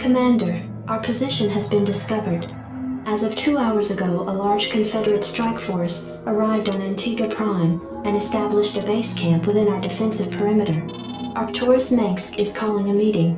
Commander, our position has been discovered. As of 2 hours ago, a large Confederate strike force arrived on Antigua Prime and established a base camp within our defensive perimeter. Arcturus Mengsk is calling a meeting.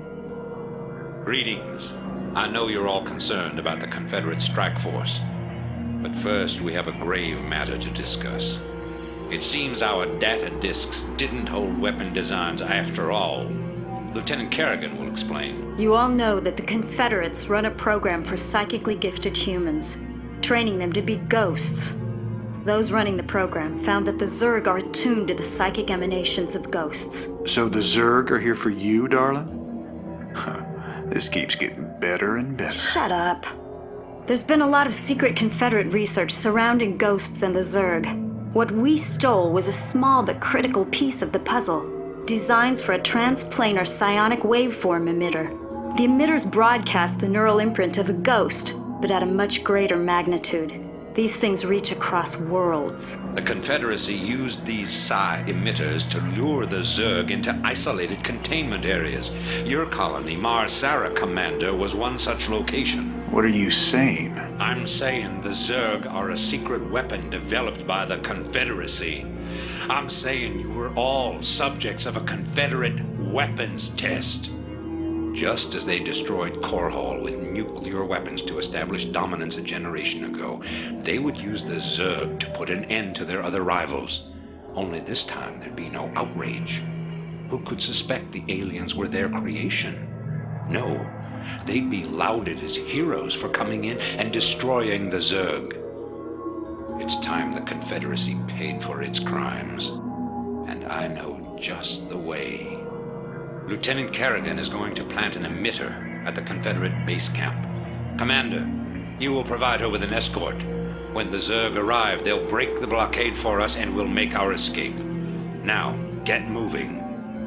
Greetings. I know you're all concerned about the Confederate strike force. But first, we have a grave matter to discuss. It seems our data disks didn't hold weapon designs after all. Lieutenant Kerrigan will explain. You all know that the Confederates run a program for psychically gifted humans, training them to be ghosts. Those running the program found that the Zerg are attuned to the psychic emanations of ghosts. So the Zerg are here for you, darling? Huh. This keeps getting better and better. Shut up. There's been a lot of secret Confederate research surrounding ghosts and the Zerg. What we stole was a small but critical piece of the puzzle. Designs for a transplanar psionic waveform emitter. The emitters broadcast the neural imprint of a ghost, but at a much greater magnitude. These things reach across worlds. The Confederacy used these psi emitters to lure the Zerg into isolated containment areas. Your colony, Mars Sara, Commander, was one such location. What are you saying? I'm saying the Zerg are a secret weapon developed by the Confederacy. I'm saying you were all subjects of a Confederate weapons test. Just as they destroyed Korhal with nuclear weapons to establish dominance a generation ago, they would use the Zerg to put an end to their other rivals. Only this time there'd be no outrage. Who could suspect the aliens were their creation? No, they'd be lauded as heroes for coming in and destroying the Zerg. It's time the Confederacy paid for its crimes. And I know just the way. Lieutenant Kerrigan is going to plant an emitter at the Confederate base camp. Commander, you will provide her with an escort. When the Zerg arrive, they'll break the blockade for us and we'll make our escape. Now, get moving.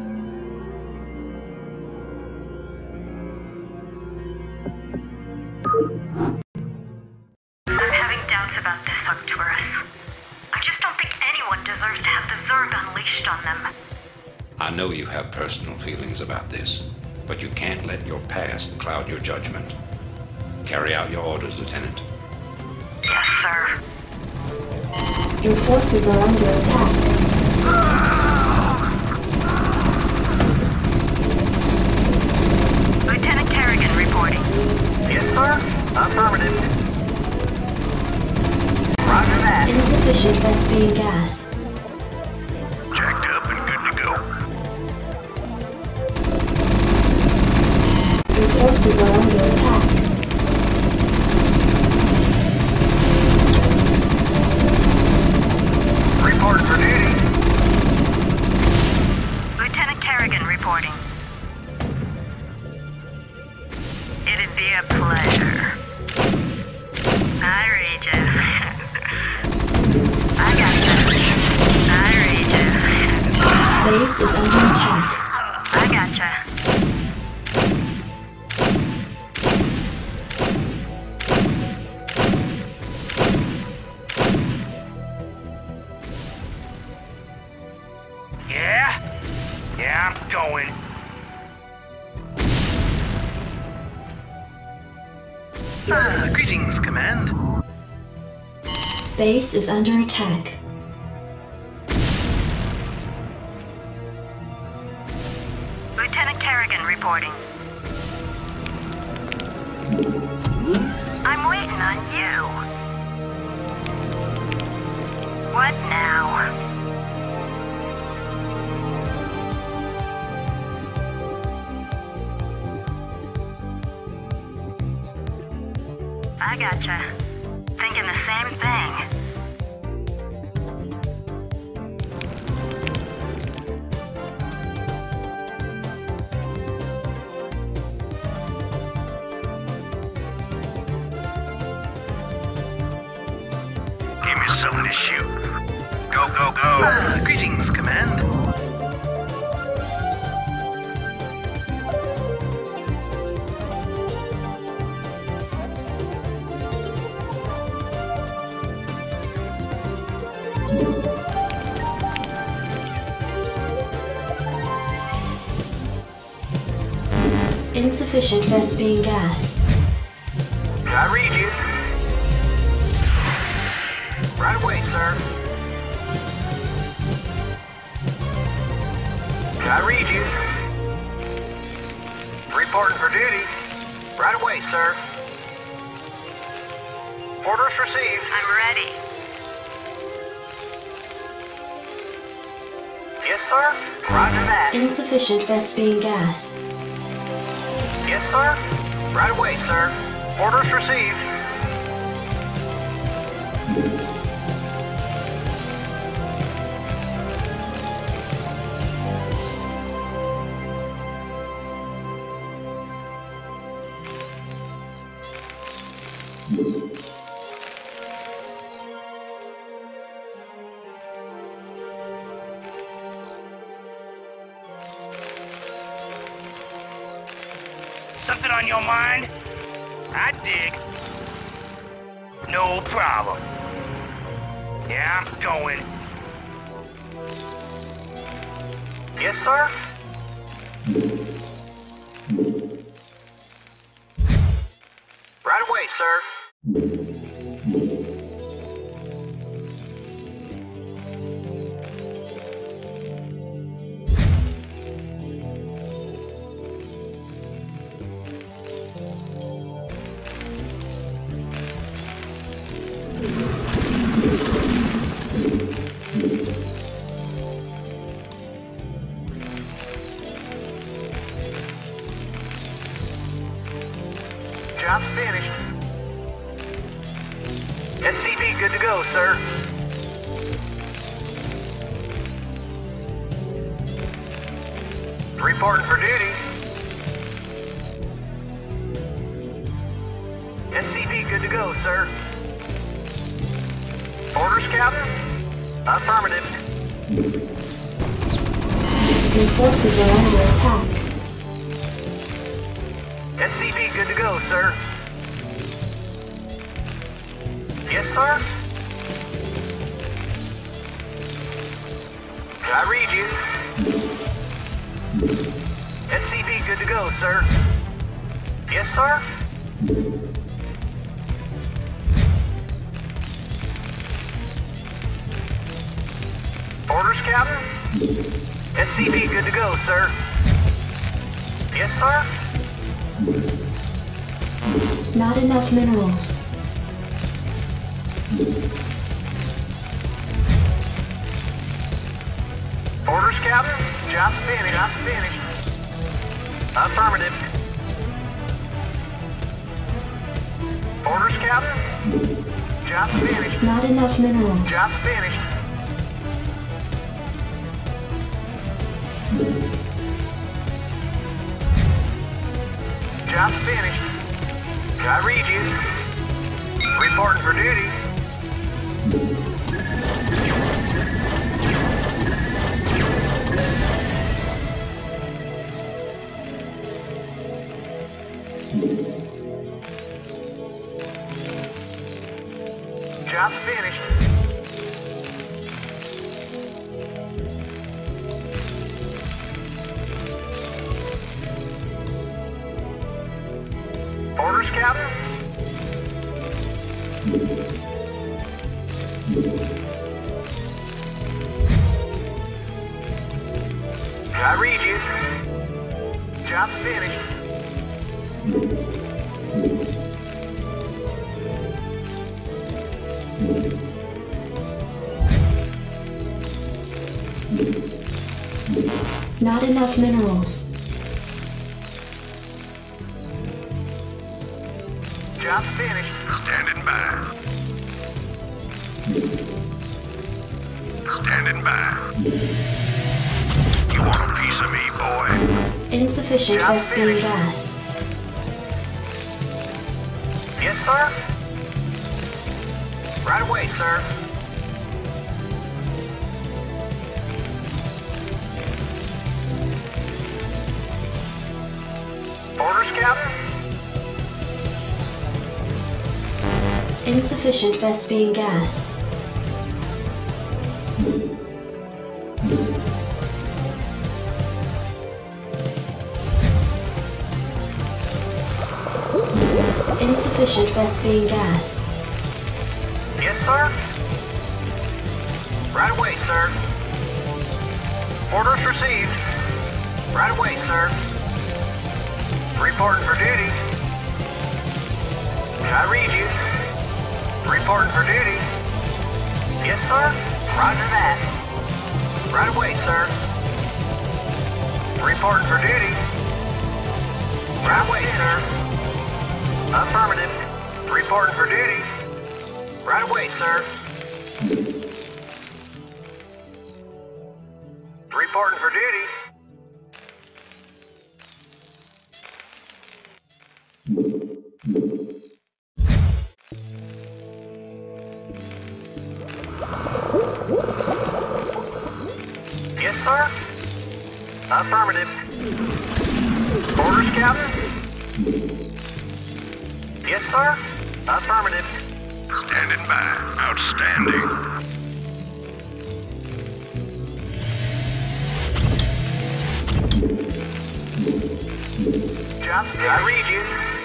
I'm having doubts about this, Arcturus. I just don't think anyone deserves to have the Zerg unleashed on them. I know you have personal feelings about this, but you can't let your past cloud your judgment. Carry out your orders, Lieutenant. Yes, sir. Your forces are under attack. Lieutenant Kerrigan reporting. Yes, sir. Affirmative. Roger that. Insufficient Vespene gas. Jacked up and good to go. Your forces are under attack. Report for duty. Lieutenant Kerrigan reporting. It'd be a pleasure. I read ya. I got ya. I read ya. Base is under attack. I gotcha. Yeah, I'm going. Greetings, Command. Base is under attack. Lieutenant Kerrigan reporting. I'm waiting on you. What now? I gotcha. Thinking the same thing. Give me something to shoot. Go, go, go. Greetings, Command. Insufficient Vespene gas. I read you. Right away, sir. I read you. Reporting for duty. Right away, sir. Orders received. I'm ready. Yes, sir. Roger that. Insufficient Vespene gas. Yes, sir. Right away, sir. Orders received. Something on your mind? I dig. No problem. Yeah, I'm going. Yes, sir. Right away, sir. Job's finished. SCV good to go, sir. Reporting for duty. SCV good to go, sir. Orders, Captain? Affirmative. Your forces are under attack. SCV good to go, sir. Yes, sir. I read you. SCV good to go, sir. Yes, sir. Orders, Captain? SCV good to go, sir. Yes, sir. Not enough minerals. Orders, Captain? Job's finished. Job's finished. Affirmative. Orders, Captain? Job's finished. Not enough minerals. Job's finished. Job's finished. I read you. Reporting for duty. Job's finished. Orders, Captain? I read you. Job's finished. Not enough minerals. Job's finished. Standing by. Standing by. You want a piece of me, boy? Insufficient Job Vespene finished. gas. Yes, sir? Right away, sir. Orders, Captain? Insufficient Vespene gas. Insufficient Vespene gas. Yes, sir? Right away, sir. Orders received. Right away, sir. Reporting for duty. I read you. Reporting for duty. Yes, sir? Roger that. Right away, sir. Reporting for duty. Right away, sir. Affirmative. Reporting for duty. Right away, sir. Reporting for duty. Yes, sir? Affirmative. Orders, Captain? Yes, sir? Affirmative. Standing by. Outstanding. Johnson, I read you.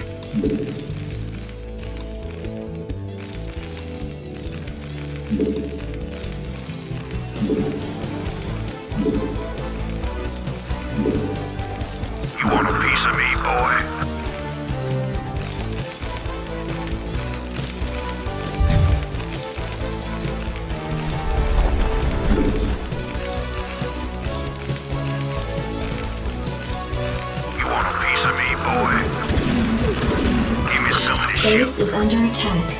You want a piece of me, boy? You want a piece of me, boy? Give me some of this shit. Base is under attack.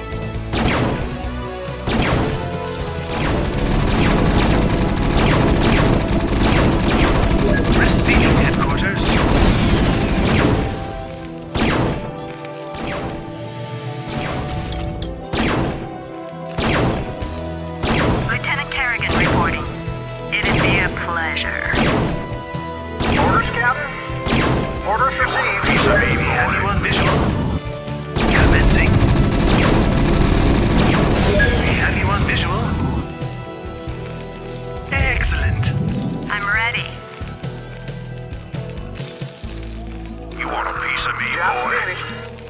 Receiving headquarters. Lieutenant Kerrigan reporting. It'd be a pleasure. Orders, Captain? Orders received. Piece of me, have you on visual? Commencing. Have you on visual? Excellent. I'm ready. You want a piece of me, Job boy? finished.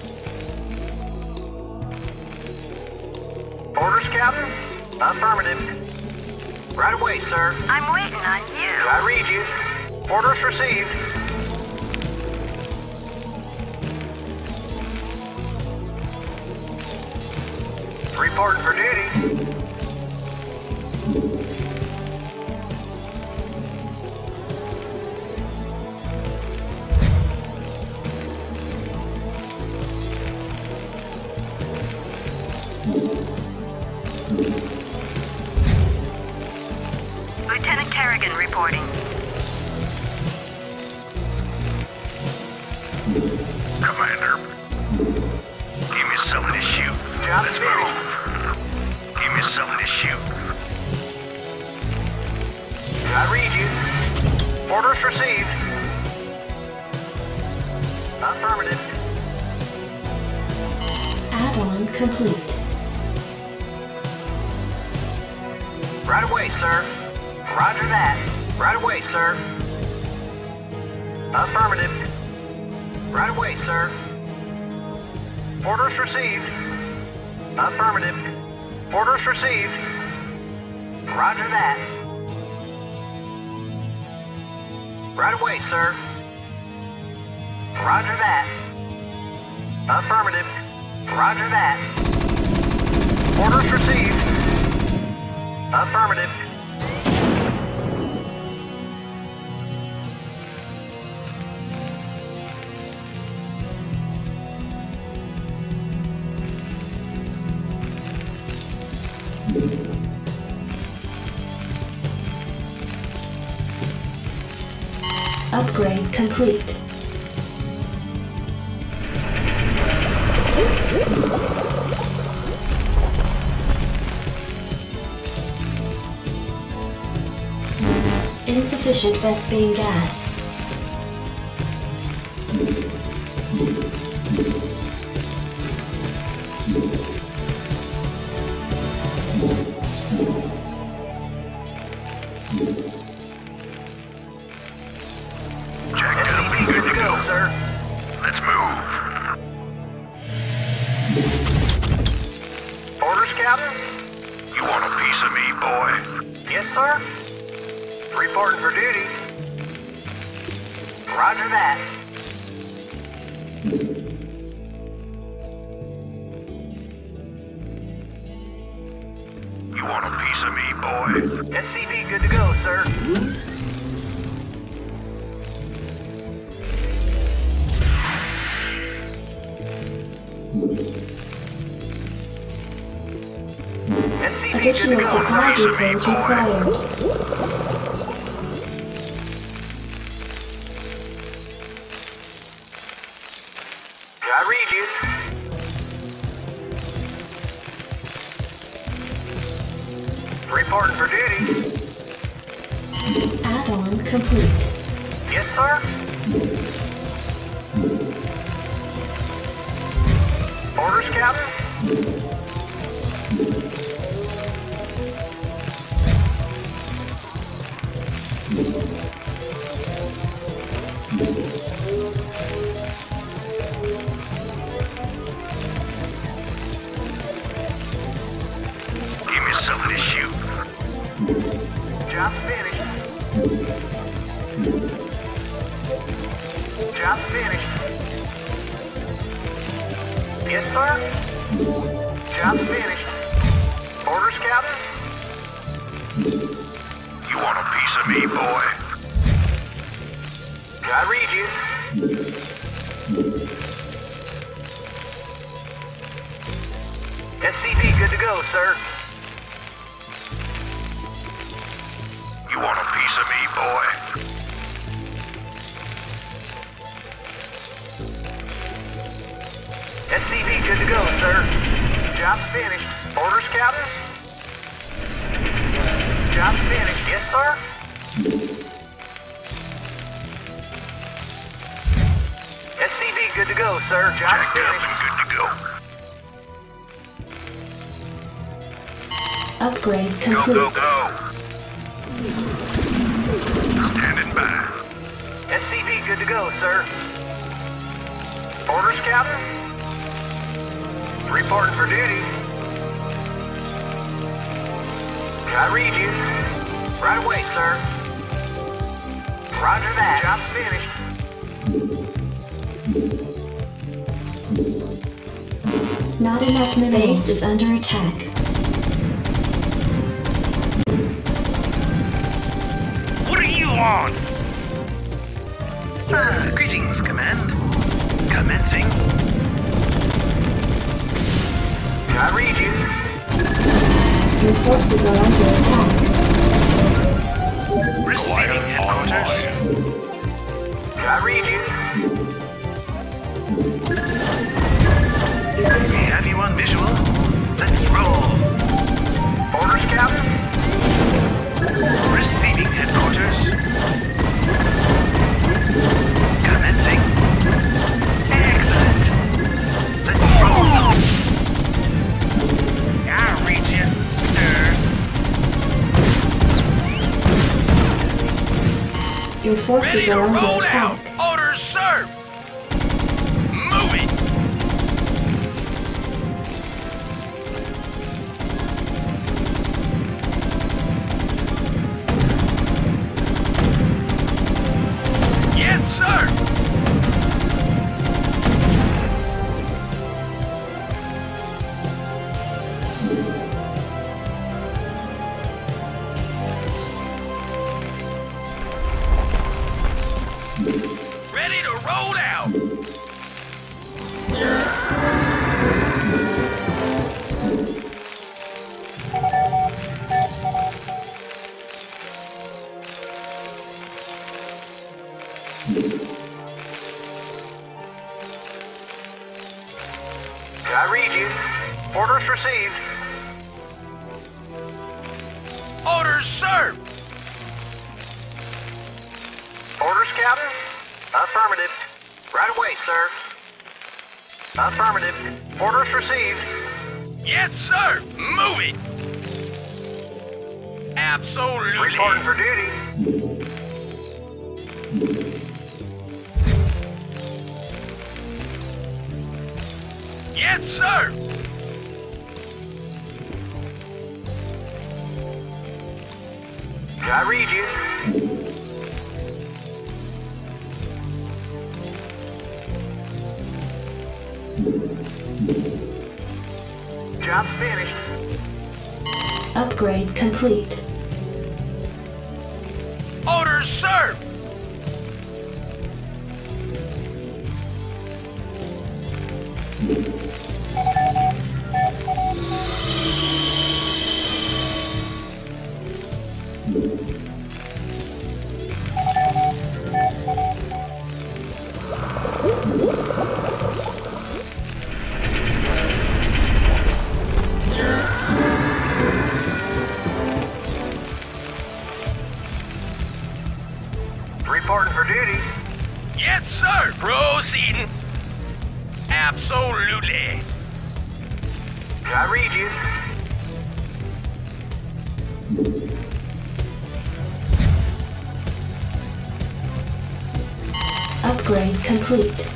Orders, Captain? Affirmative. Right away, sir. I'm waiting on you. I read you. Orders received. Reporting for duty. Lieutenant Kerrigan reporting. Commander, give me something to shoot. Job Let's finished. move. Give me something to shoot. I read you. Orders received. Affirmative. Add-on complete. Right away, sir. Roger that. Right away, sir. Affirmative. Right away, sir. Orders received. Affirmative. Orders received. Roger that. Right away, sir. Roger that. Affirmative. Roger that. Orders received. Affirmative. Upgrade complete. Insufficient Vespene gas. Jacked up and good to go. Sir. Let's move. Captain? You want a piece of me, boy? Yes, sir. Reporting for duty. Roger that. You want a piece of me, boy? SCV good to go, sir. SCV Additional good to go, supply sir. depots required. I read you. Reporting for duty. Add-on complete. Yes, sir. Orders, Captain? Give me something to shoot. Job's finished. Job's finished. Yes, sir. Job's finished. Orders, Captain? You want a piece of me, boy? I read you. SCV good to go, sir. You want a piece of me, boy? SCV good to go, sir. Job's finished. Orders, Captain? Job's finished. Yes, sir. SCV good to go, sir. Job's Jacked up finished. and good to go. Upgrade Go, complete. go, go. Standing by. SCV good to go, sir. Orders, Captain? Reporting for duty. I read you. Right away, sir. Roger that. Job's finished. Not enough minerals. Base is under attack. What are you on? Greetings, Command. Commencing. I read you. Your forces are under attack. Receiving headquarters. I read you. We have you on visual. Let's roll. Orders, Captain? Receiving headquarters. Commencing. Excellent. Let's roll. I'll read you, sir. Your forces are under attack. Orders served. Moving. Yes, sir. Ready to roll out. I read you. Orders received. Orders served. Orders, Captain? Affirmative. Right away, sir. Affirmative. Orders received. Yes, sir. Moving. Absolutely. Reporting for duty. Yes, sir. I read you. Job's finished. Upgrade complete. Orders, sir! Reporting for duty. Yes, sir! Proceeding. Absolutely. I read you. Upgrade complete.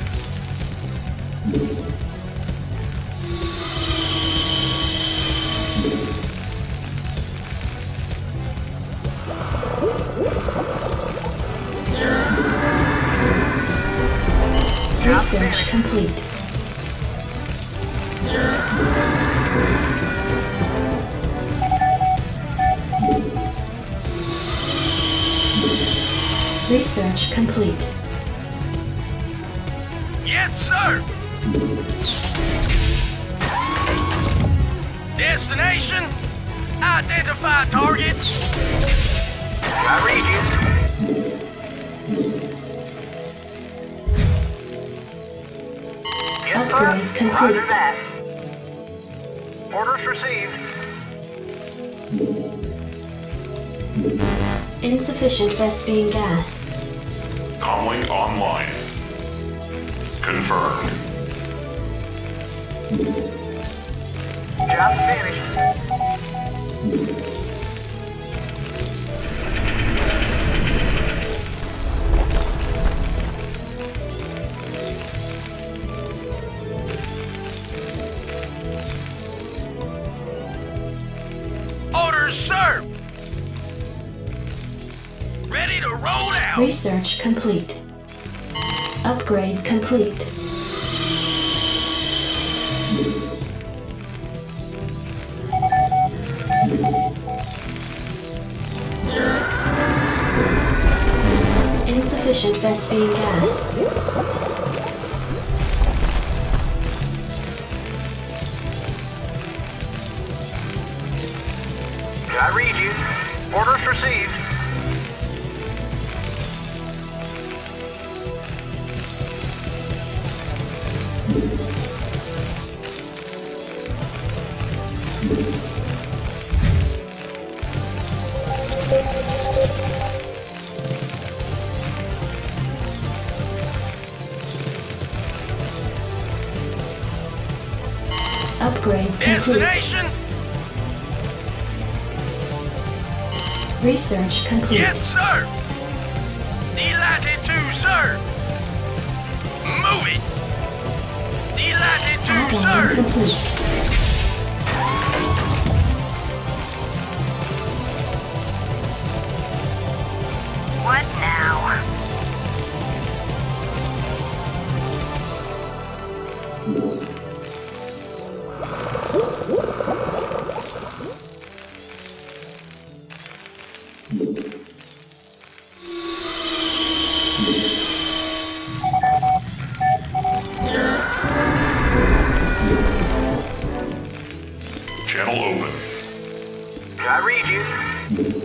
Research complete. Research complete. Yes, sir! Destination? Identify target. I read you. Yes, sir. Upgrade complete. Roger that. Orders received. Insufficient Vespene gas. Comlink online. Confirmed. Job finished. Orders, sir! Ready to roll out! Research complete. Upgrade complete. Insufficient Vespene gas. I read you. Orders received. Upgrade complete. Destination? Research complete. Yes, sir! Delighted to, sir! Move it! Delighted to, Add-on sir! complete. What now? Channel open. I read you.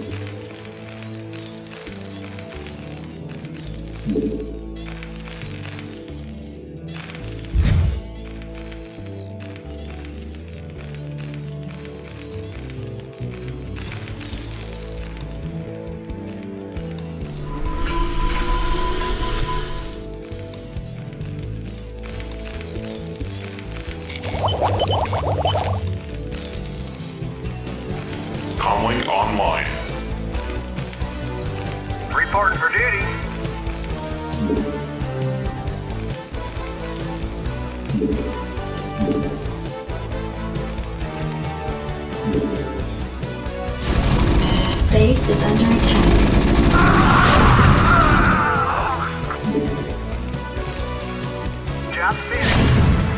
Comlink online. Reporting for duty. Base Base is under attack. Job finished.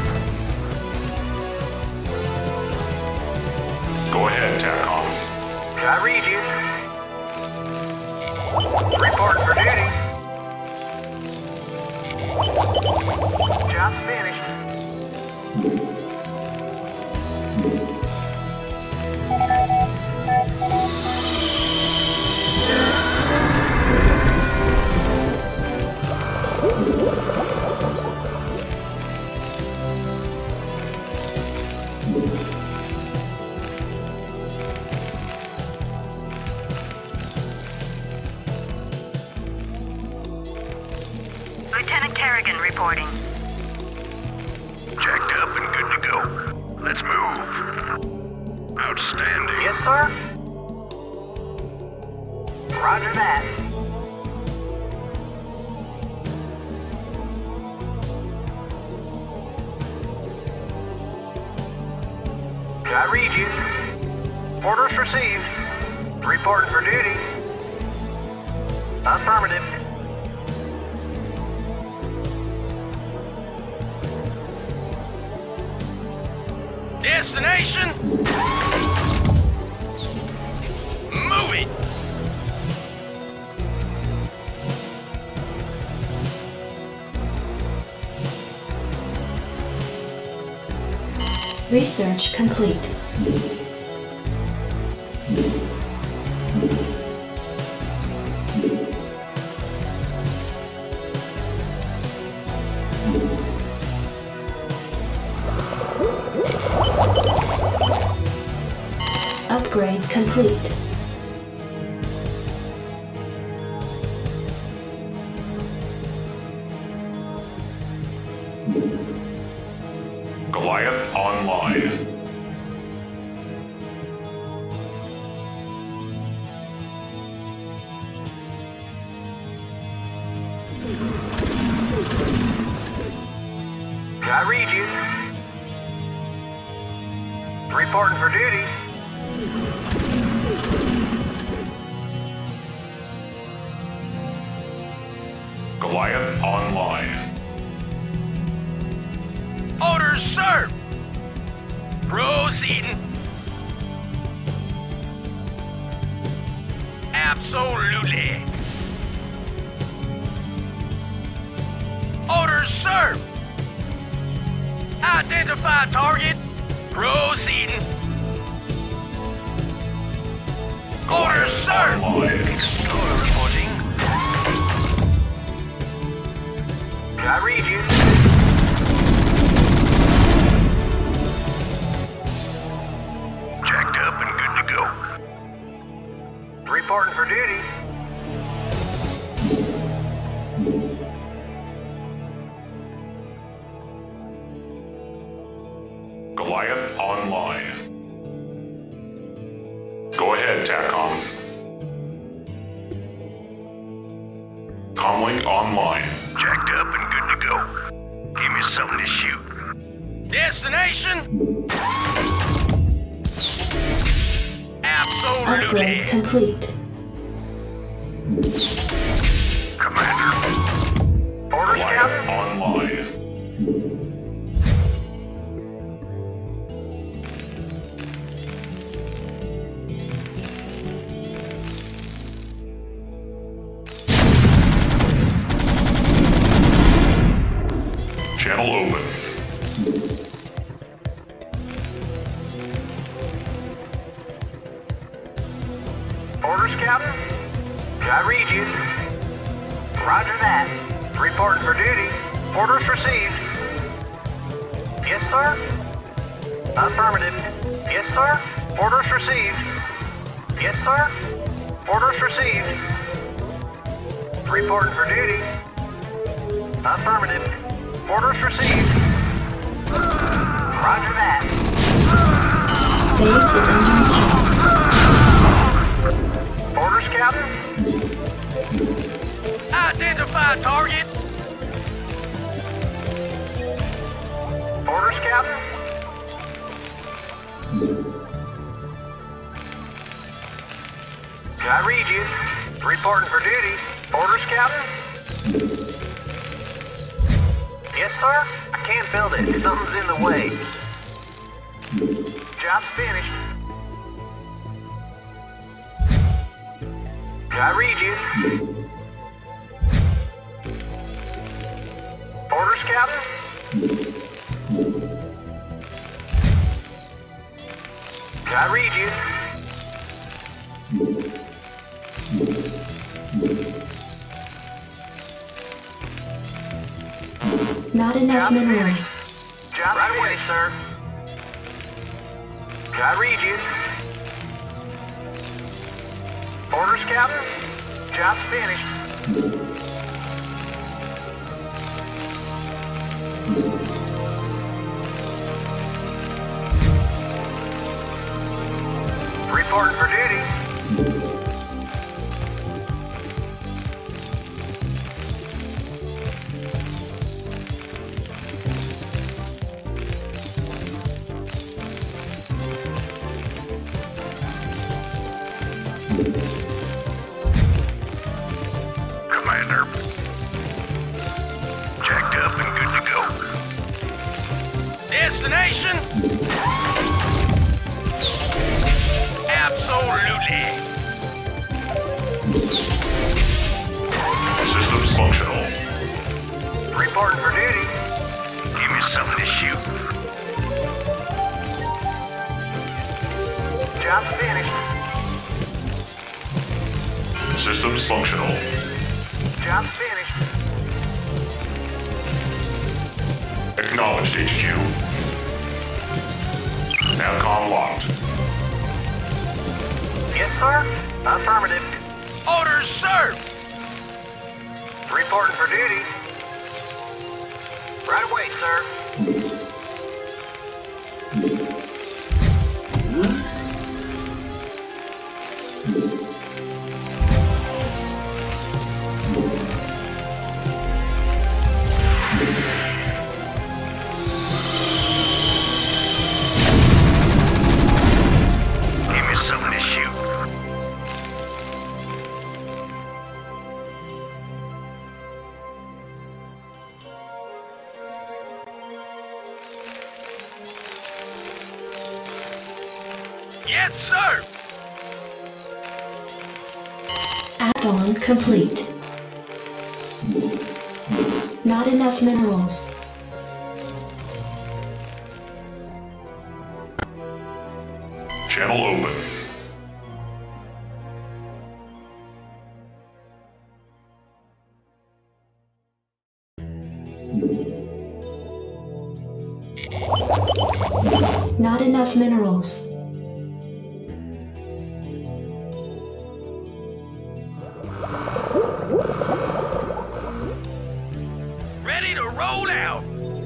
Go ahead, TACOM. I read you. Reporting for duty. Job's finished. Lieutenant Kerrigan reporting. Jacked up and good to go. Let's move. Outstanding. Yes, sir. Roger that. I read you. Orders received. Reporting for duty. Affirmative. Destination? Move it! Research complete. Upgrade complete. Goliath online. I read you. Reporting for duty. Goliath online. Orders, sir! Proceeding. Absolutely. Orders, sir! Identify target. Proceeding. Orders, sir! Online. Controller reporting. I read you. Jacked up and good to go. Reporting for duty. Goliath online. Go ahead, TACOM. Comlink online. Jacked up and good to go. Give me something to shoot. Destination? Upgrade Absolutely. complete. Commander. Orders, Goliath Captain. online. Channel open. Orders, Captain. I read you. Roger that. Reporting for duty. Orders received. Yes, sir. Affirmative. Yes, sir. Orders received. Yes, sir. Orders received. Reporting for duty. Affirmative. Orders received. Roger that. Base is under attack. Orders, Captain. Identify target. Orders, Captain. I read you? Reporting for duty. Orders, Captain? Yes, sir? I can't build it. Something's in the way. Job's finished. I read you? Orders, Captain? I read you? Not enough minerals. Job right away, sir. I read you? Orders, Captain? Job's finished. Reporting for duty. Commander. Jacked up and good to go. Destination? Absolutely. Systems functional. Reporting for duty. Give me something to shoot. Job's finished. Systems functional. Job's finished. Acknowledged, HQ. Now comm locked. Yes, sir? Affirmative. Orders, sir. Reporting for duty. Right away, sir. Give me something to shoot. Yes, sir. Add-on complete. Not enough minerals. Channel open. Not enough minerals. Ready to roll out.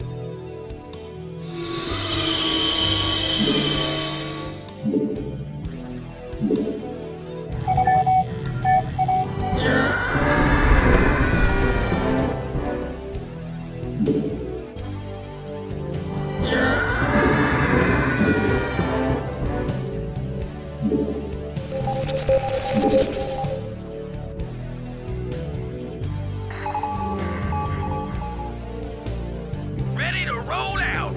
Ready to roll out.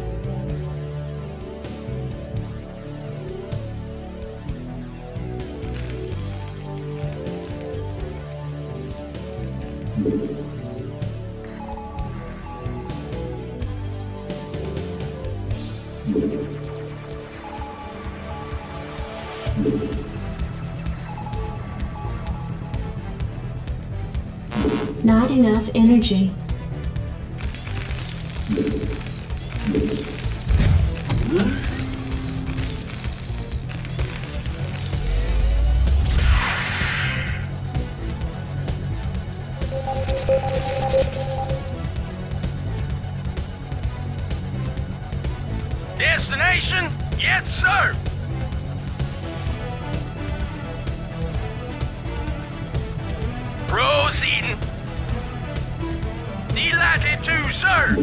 Not enough energy. Destination? Yes, sir. Proceeding. Delighted to, sir.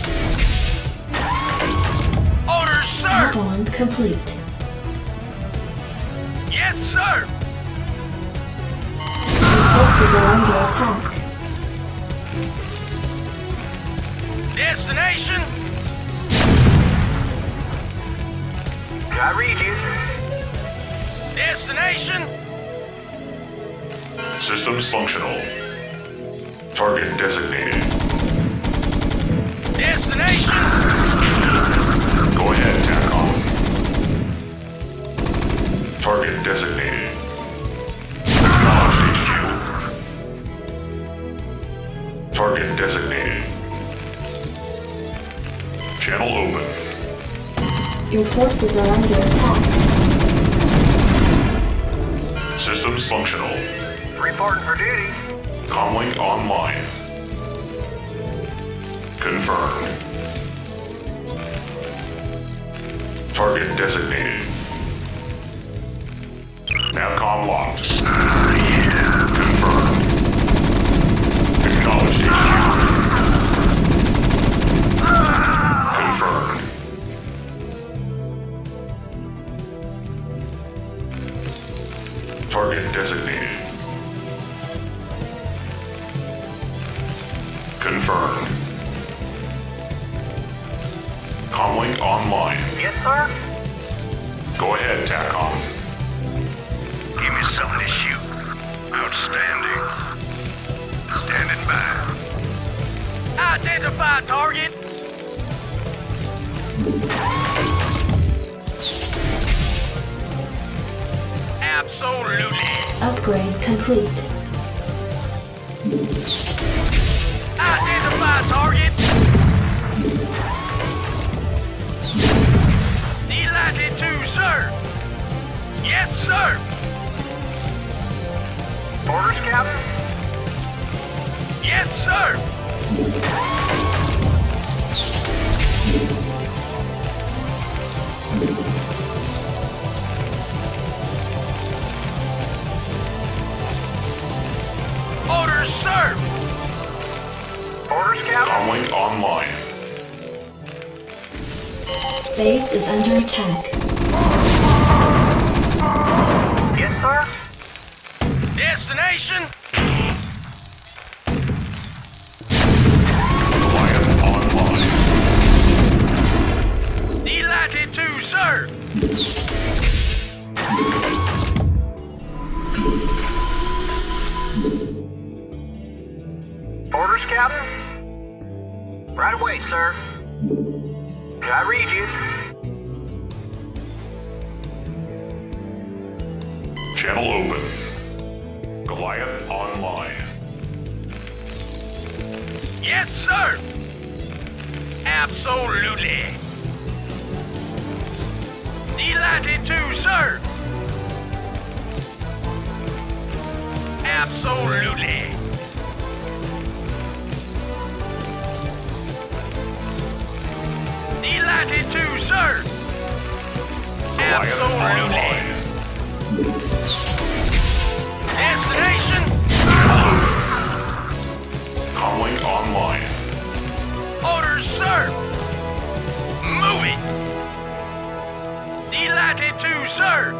Orders, sir. Add-on complete. Yes, sir. forces are under attack. Destination? I read you. Destination? Systems functional. Target designated. Destination? Go ahead, TACOM. Target designated. Acknowledge HQ. Target designated. Channel open. Your forces are under attack. Systems functional. Reporting for duty. Comlink online. Confirmed. Target designated. Navcom locked. Confirmed. Acknowledged HQ. Confirmed. Target designated. Confirmed. Comlink online. Yes, sir? Go ahead, TACOM. Give me something to shoot. Outstanding. Standing by. Identify target. Absolutely. Upgrade complete. Identify target. Delighted to, sir. Yes, sir. Orders, Captain? Yes, sir. Orders, sir. Orders, Captain? Comlink online. Base is under attack. Yes, sir? Destination? Goliath online. Delighted to, sir. Orders, Captain? Right away, sir. I read you. Channel open. Goliath online. Yes, sir. Absolutely. Delighted to, sir. Absolutely. Delighted to, sir. Goliath Absolutely. online. Destination? Comlink online. Orders, sir. Moving. Delighted to, sir.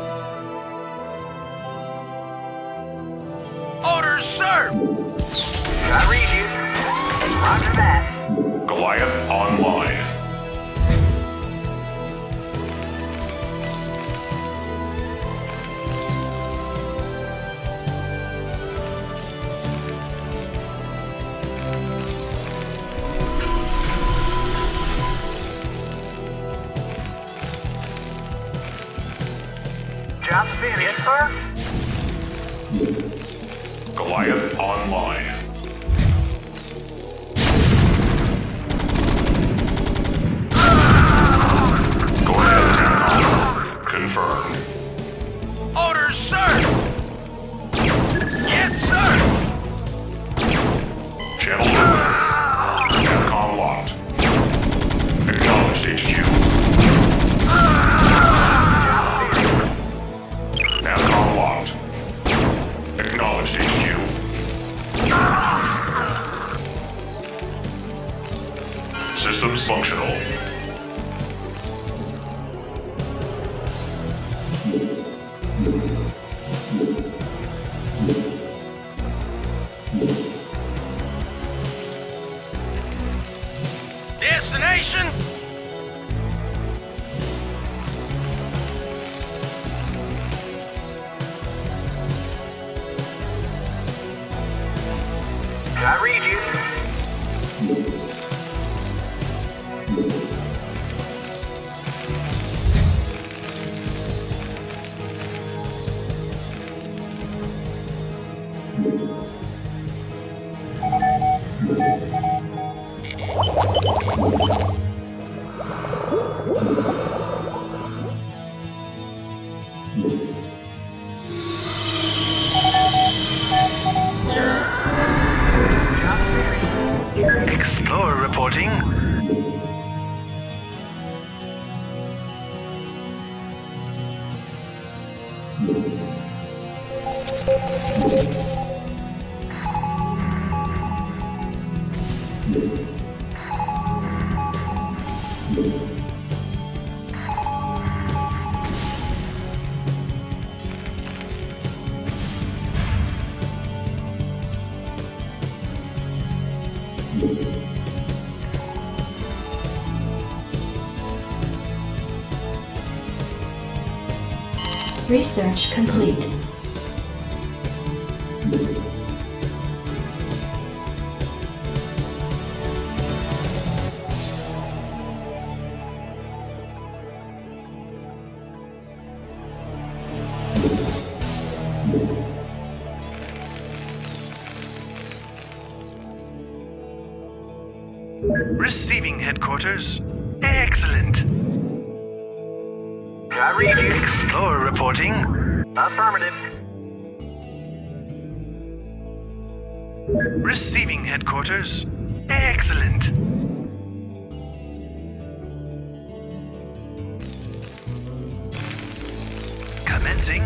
Orders, sir. I read you. Roger that. Goliath online. Job's finished. Yes, sir? Goliath online. Go ahead, TACOM. Confirmed. Orders, sir. Yes, sir. Channel open. TACOM locked. Acknowledged HQ. Navcom locked. Acknowledged HQ. Research complete. Receiving headquarters. Excellent. I read you. Explorer reporting. Affirmative. Receiving headquarters. Excellent. Commencing.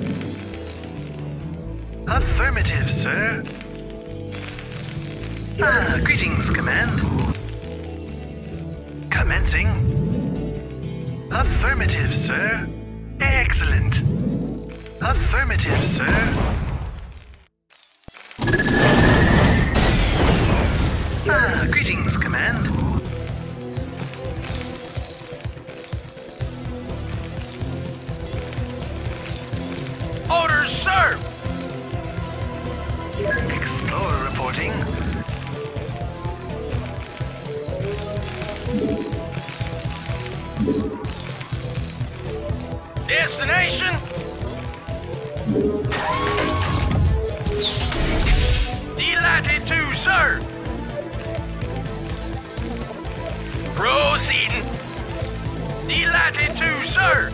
Affirmative, sir. Greetings, Command. Commencing. Affirmative, sir. Excellent. Affirmative, sir. Greetings, Command. Orders, sir! Explorer reporting. Destination? Delighted to, sir! Proceeding. Delighted to, sir!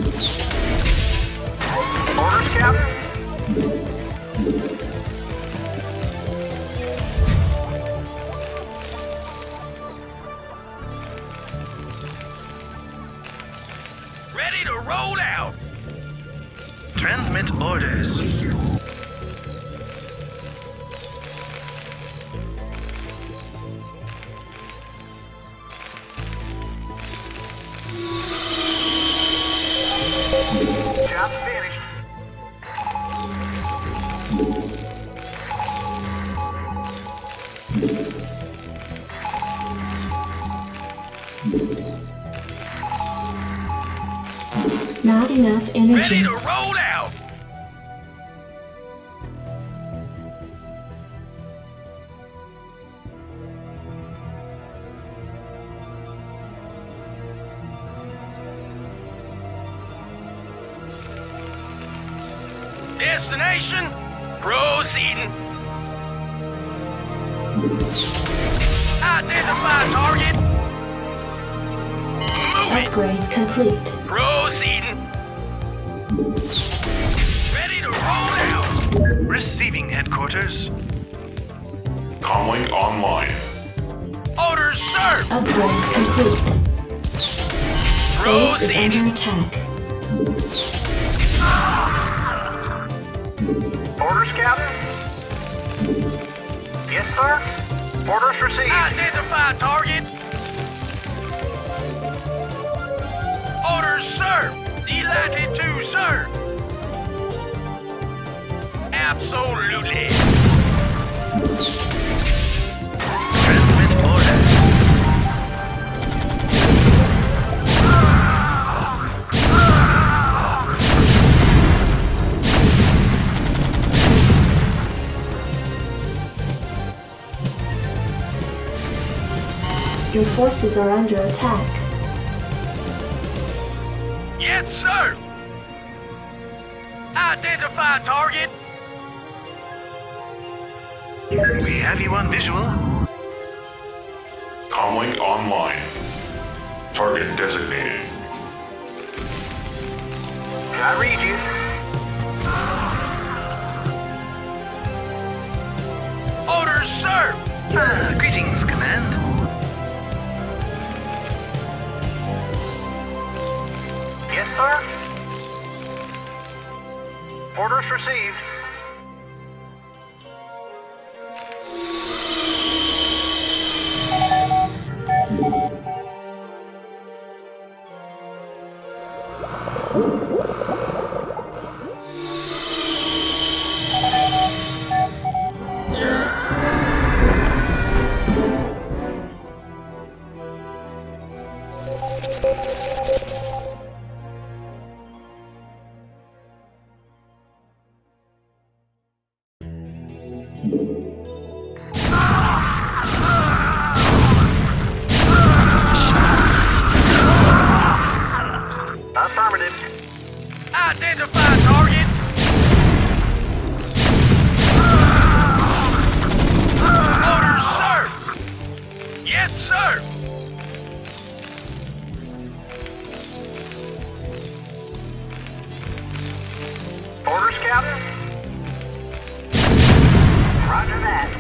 Orders, Captain. Ready to roll out! Transmit orders. Job finished. Not enough Ready energy. to roll out! Destination? Proceeding. Identify target. Moving. Upgrade complete. Proceeding. Ready to roll out. Receiving headquarters. Comlink online. Orders, sir. Upgrade complete. Base is Proceeding. under attack. Orders, Captain. Yes, sir. Orders received. Identify target. Orders, sir. Delighted to, sir. Absolutely. Transmit orders. Your forces are under attack. Yes, sir. Identify target. We have you on visual. Comlink online. Target designated. I read you. Orders, sir. Greetings, Command. Yes, sir. Orders received. Affirmative. Identify target. Orders, sir. Yes, sir. Orders, Captain. Roger that.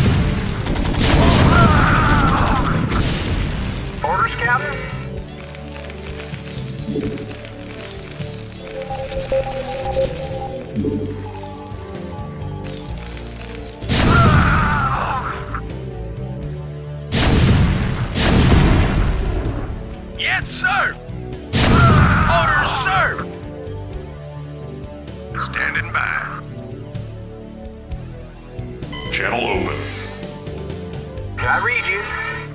Orders, Captain. Yes, sir. Orders, sir. Standing by. Channel open. I read you.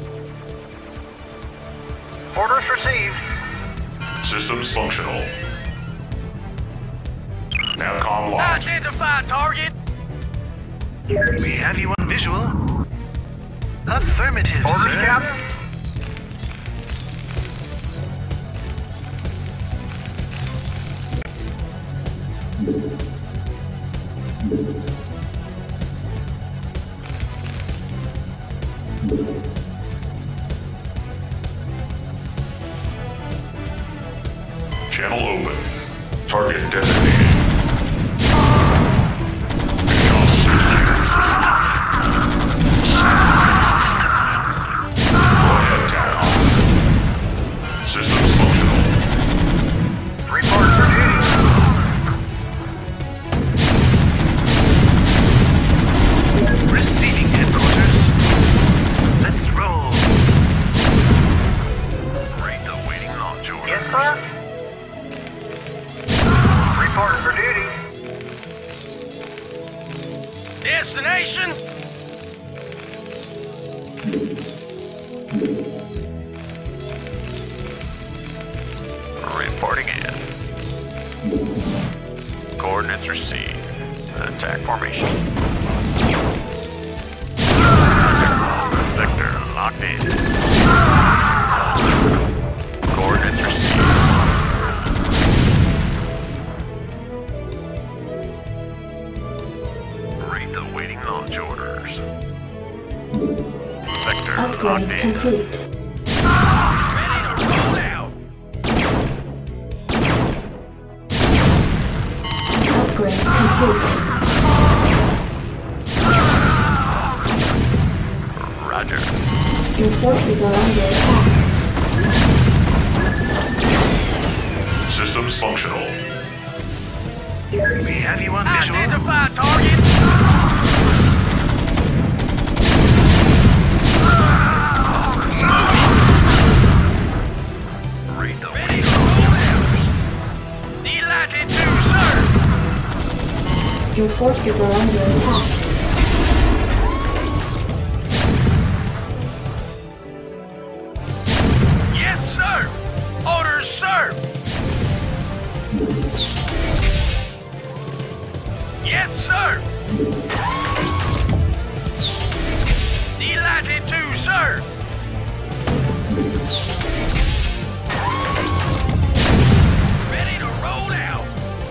Orders received. Systems functional. Navcom locked. Identify target. We have you on visual. Affirmative, Orders, sir. Captain. Channel open. Target designated. Go ahead, TACOM. Systems functional. Report for duty. Receiving headquarters. Let's roll. Read the waiting launch orders. Yes, sir. Report for duty. Destination. Reporting in. Coordinates received. Attack formation. Sector locked in. Coordinates received. Read the waiting launch orders. Sector locked Upgrade in. complete. Ready to roll out. Upgrade complete. Roger. Your forces are under attack. Systems functional. We have you on visual. Identify target. Read the Ready to roll out. Delighted to, sir. Your forces are under attack. Yes, sir. Orders, sir. Yes, sir. Delighted to, sir. Ready to roll out.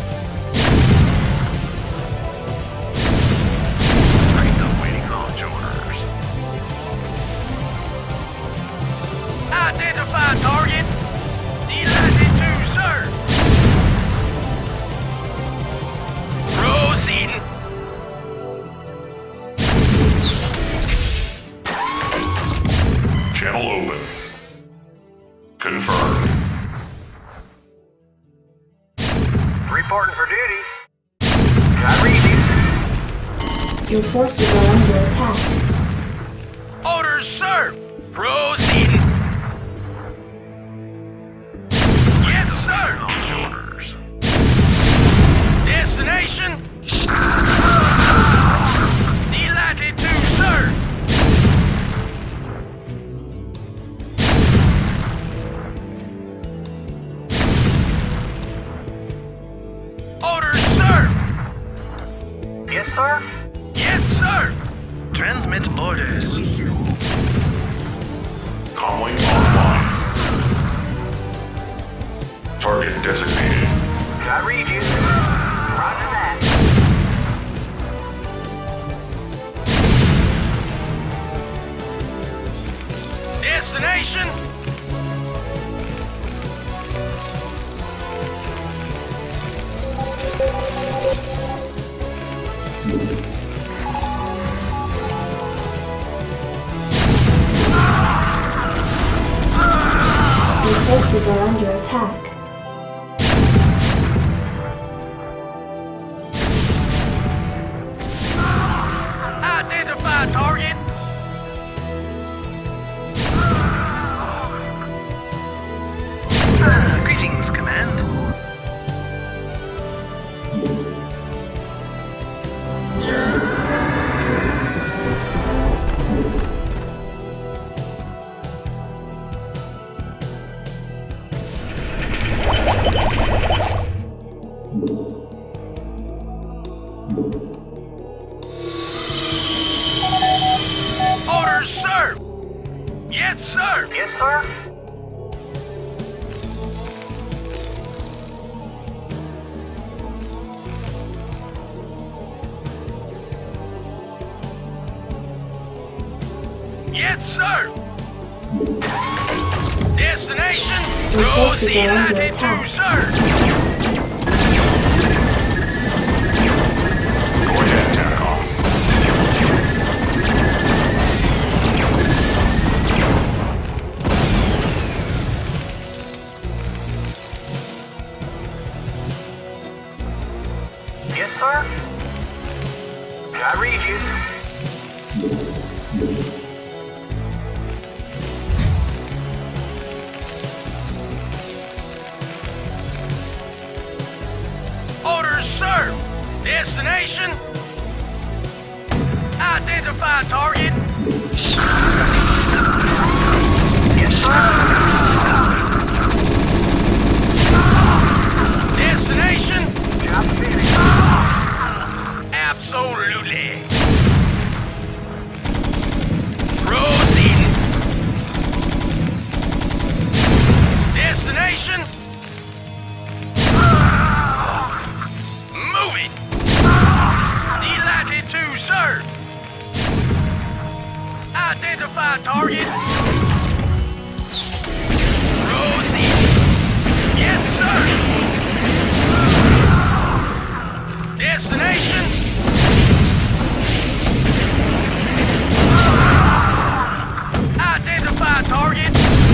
Read the waiting launch orders. Identify target. Delighted to, sir. Proceeding. Channel open. Confirmed. Reporting for duty. Your forces are under attack. Orders, sir! Proceeding. Yes, sir! Orders. Destination? Delighted to, sir! Orders, sir! Yes, sir? Yes, sir! Transmit orders. Comlink online. Target designated. I read you. Roger that. Destination? Your forces are under attack. Identify target. Greetings, Command. Orders, sir! Yes, sir! Yes, sir? Yes, sir! Destination? Your forces are under Delighted attack. to, sir! Go ahead, TACOM. Yes, sir? I read you. Orders, sir! Destination? Identify target. Yes, sir? Destination? Job finished. Absolutely. Proceeding. Destination? Move it. Delighted to, sir. Identify target. Proceeding. Yes, sir. Destination? Identify target.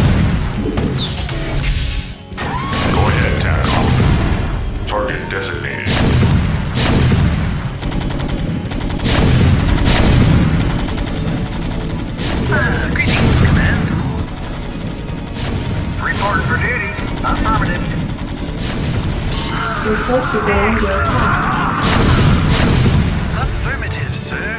Go ahead, TACOM. Target designated. Greetings, Command. Reporting for duty. Affirmative. Your forces are under attack. Affirmative, sir.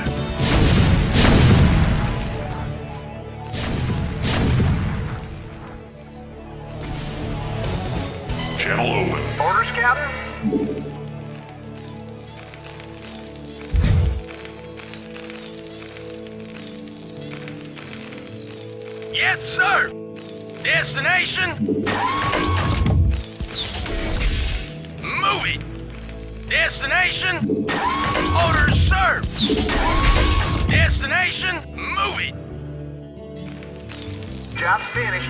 Channel open. Orders, Captain? Yes, sir. Destination? Move it. Destination? Orders, sir. Destination? Move it. Job finished.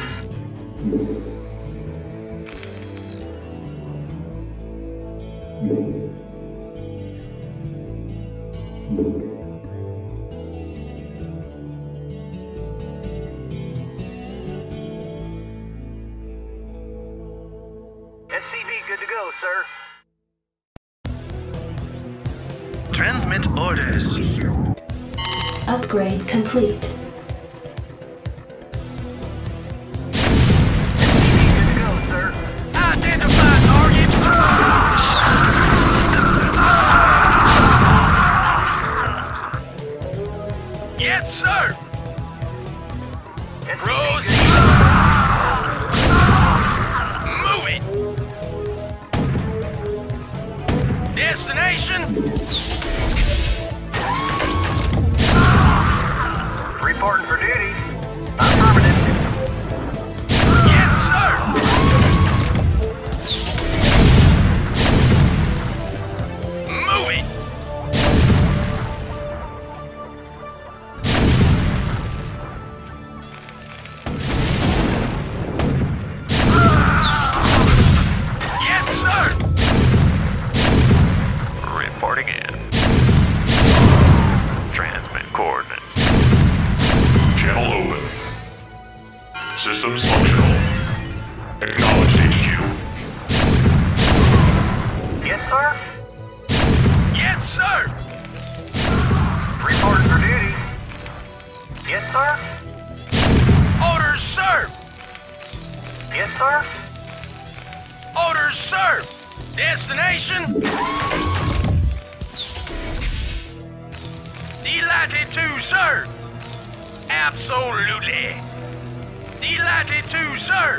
SCV good to go, sir. Transmit orders. Upgrade complete. Good to go, sir. Identify target. Yes, sir. Proceed. Move it. Destination. Reporting for duty. Affirmative. Yes, sir. Move it. Yes, sir. Reporting in. Transmit coordinates. Channel open. Systems functional. Acknowledged HQ. Yes, sir. Yes, sir. Reporting for duty. Yes, sir. Orders, sir. Yes, sir. Orders, sir. Destination. Delighted to, sir. Absolutely. Delighted to, sir.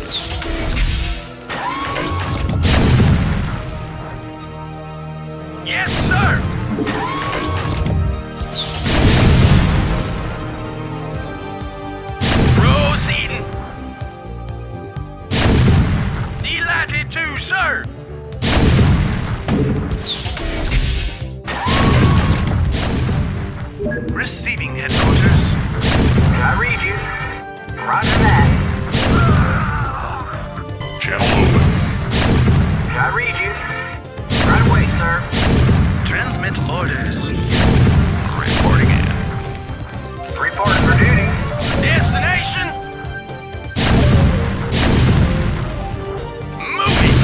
Yes, sir. Proceeding. Delighted to, sir. Receiving headquarters. I read you. Roger that. Channel open. I read you. Right away, sir. Transmit orders. Reporting in. Reporting for duty. Destination. Moving.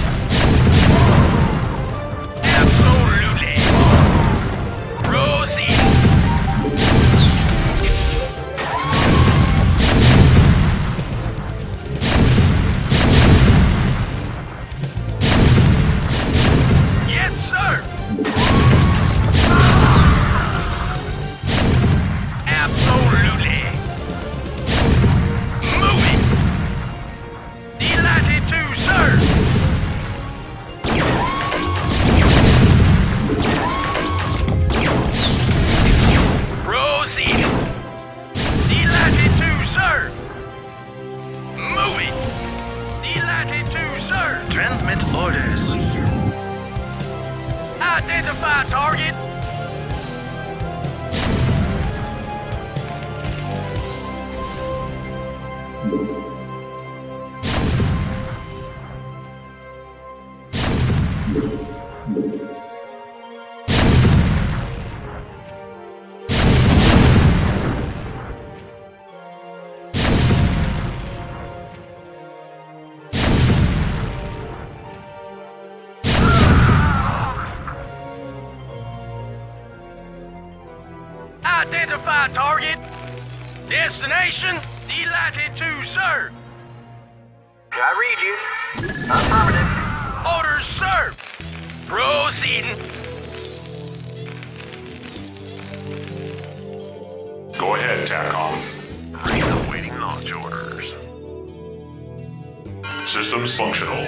Absolutely. Proceed. Yes, sir. Absolutely. Moving. Delighted to, sir. Proceed. Delighted to, sir. Moving. Delighted to, sir. Transmit orders. Identify target. Identify target. Destination. Delighted to, sir. I read you. Affirmative. Orders, sir. Proceeding. Go ahead, TACOM. Awaiting launch orders. Systems functional.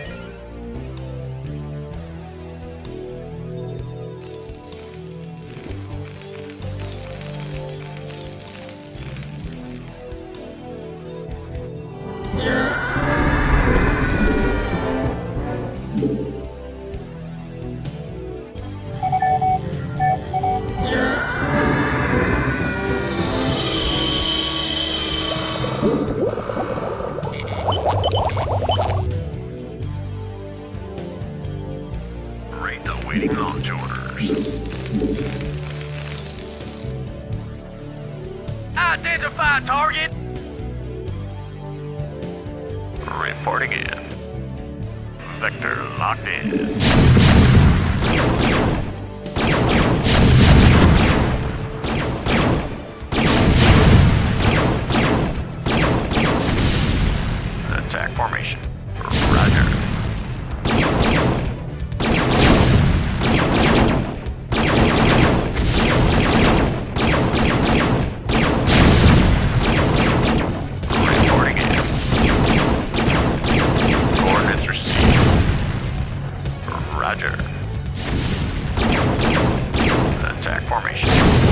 Awaiting launch orders. Identify target. Reporting in. Vector locked in. formation. Roger. Reporting in. Coordinates received. Roger. Attack formation.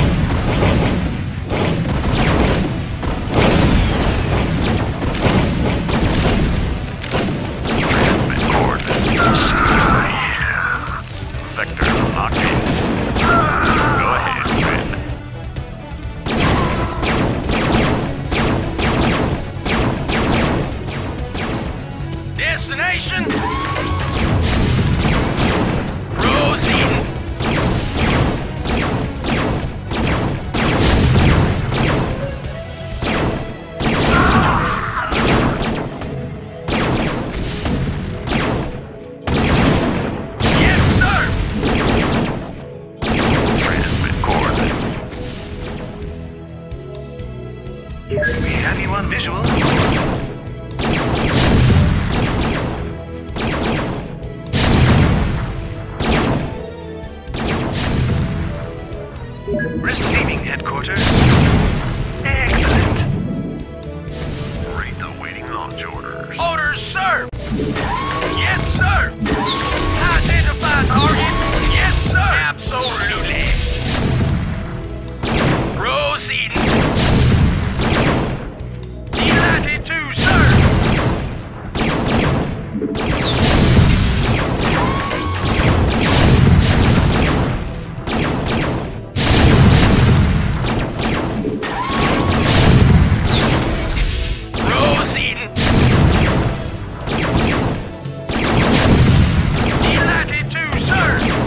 Transmit coordinates. Yeah. Vector locked in. Go ahead, Finn. Destination? Proceeding. Yes, sir. Transmit coordinates. We have you on visual. Receiving headquarters. Excellent. Read the waiting launch orders. Orders, sir. Yes, sir. Identify target. Yes, sir. Absolutely. Proceeding. Delighted to, sir. Proceeding. Delighted to, sir.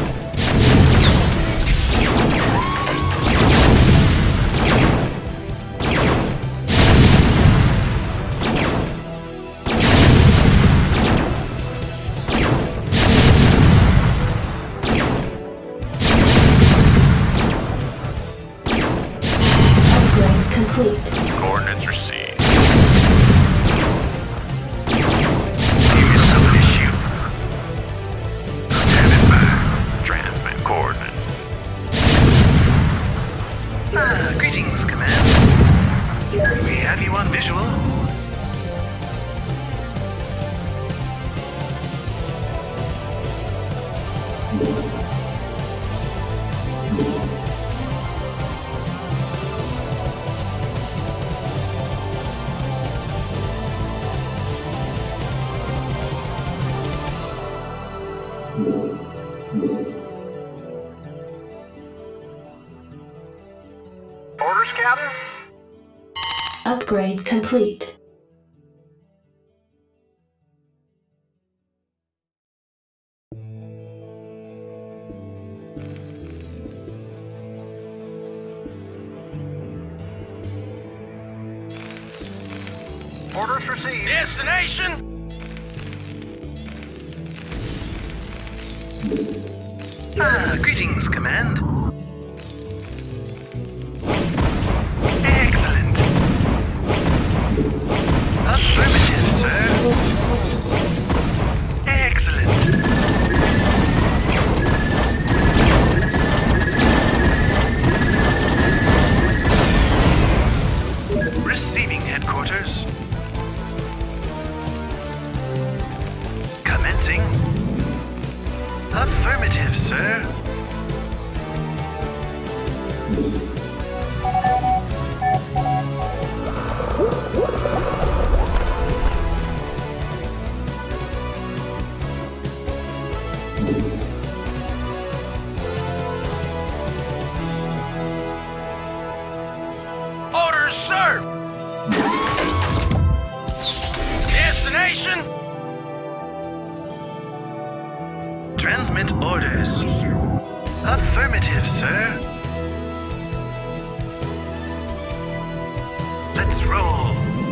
Upgrade complete. Coordinates received. Give you some issue. Standing by. Transmit coordinates. Greetings, Command. We have you on visual. Orders, Captain? Upgrade complete. Orders received. Destination? Greetings, Command. Excellent. Affirmative, sir. Excellent. Receiving headquarters. Commencing. Affirmative, sir. Orders, sir. Destination? Transmit orders. Affirmative, sir. Let's roll.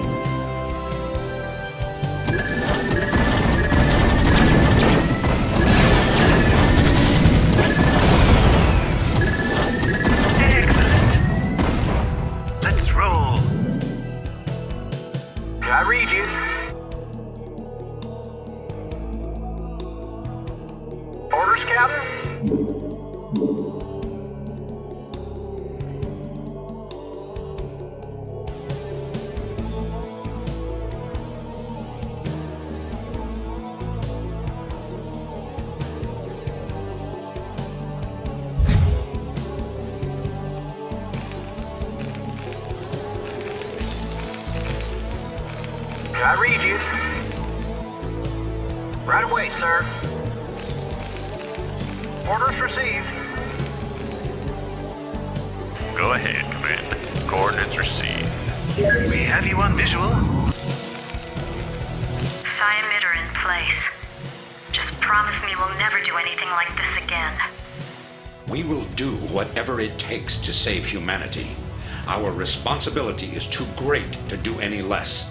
Excellent. Let's roll. I read you. Captain? I read you. Right away, sir. Orders received. Go ahead, Commander. Coordinates received. We have you on visual. Psi emitter in place. Just promise me we'll never do anything like this again. We will do whatever it takes to save humanity. Our responsibility is too great to do any less.